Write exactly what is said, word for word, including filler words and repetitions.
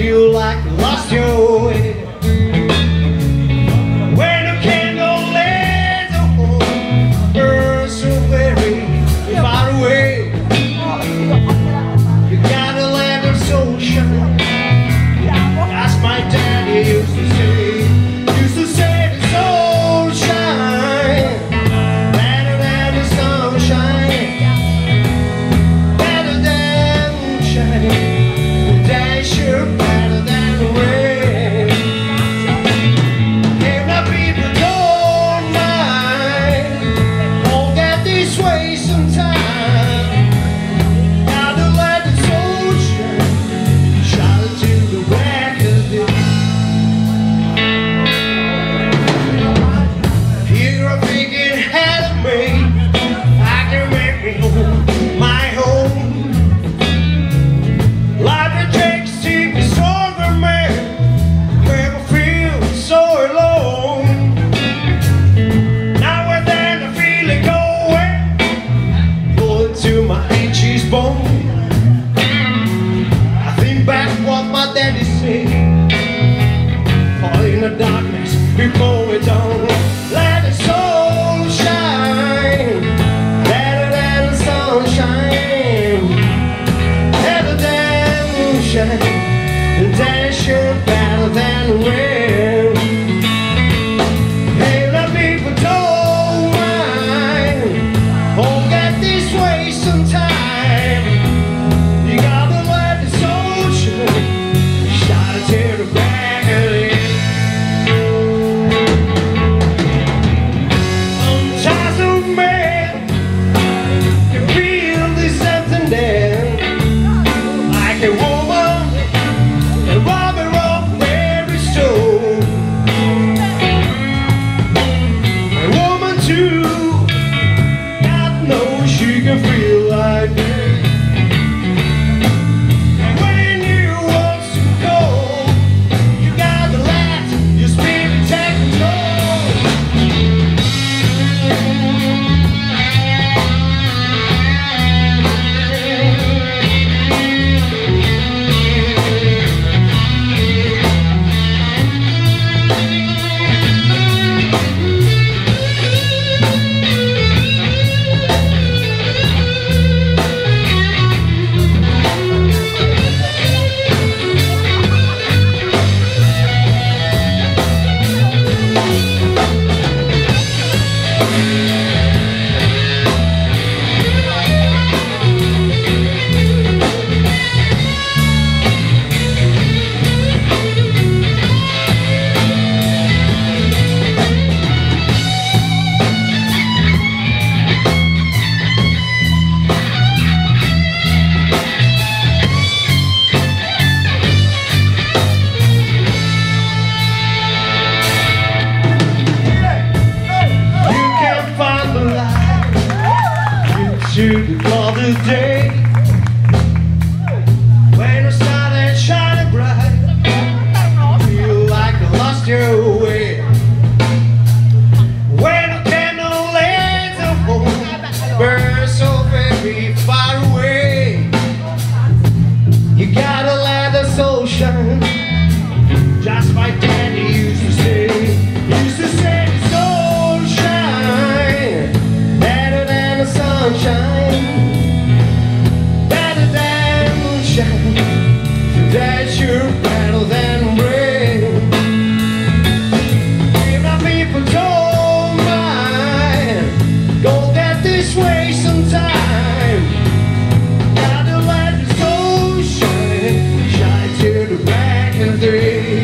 feel like I lost your way. When the candle lays the home burns so very far away, you gotta let the soul shine. That's my daddy used to say. Used to say the soul shine better than the sunshine, better than moonshine. Dash your better than the rain. If the people don't mind, won't get this way sometime. Gotta let the soul shine, shout it to the back of the here I'm thinking ahead of me. I can make me home, my home. Life it takes to keep a stronger man. Never feel so alone. Now and then I feel it going, pulling to my anxious bone. I think back what my daddy said. Fall in the darkness before it's dawn. Let the soul shine better than the sunshine, better than moonshine, and dash your better than the rain. Hey, the people don't mind, won't get this way sometime. You gotta let the soul shine, shout it to the back of the head. Sometimes a man can feel this emptiness, like a woman, a robber of every soul. A woman too, God knows she can feel like this. And when you want to go, you gotta let your spirit take control. To the other day, when the sun is shining bright, feel like I lost your way. When the candle lays the home burns so very far away, you gotta let the soul shine, just like daddy used to say. Used to say the soul shine better than the sunshine, that you're better than rain. If my people don't mind, don't get this way sometime. Gotta let the soul shine, shine to the back of the day.